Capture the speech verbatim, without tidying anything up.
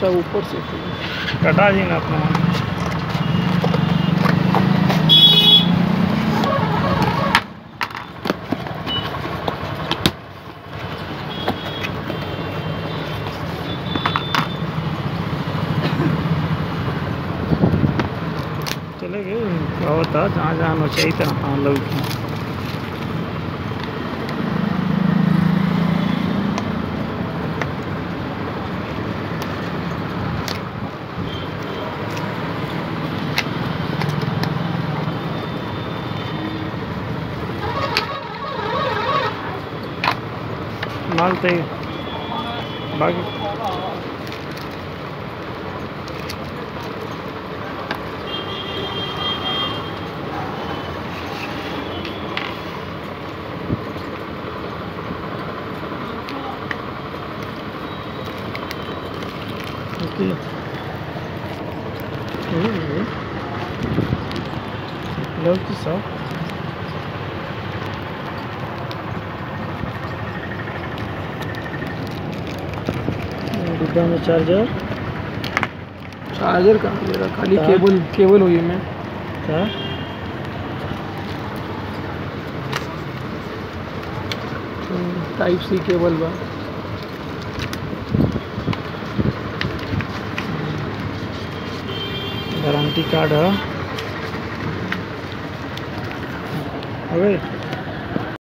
अच्छा ऊपर से कटा जी ना अपना चले गए बहुत था जहाँ जहाँ नचाई था हाँ लोग मालते बाकी लोग तो सब डिब्बा में चार्जर चार्जर कहाँ दे रहा, खाली केबल केबल हुई है मैं क्या टाइप सी केबल बा गारंटी कार्ड है अबे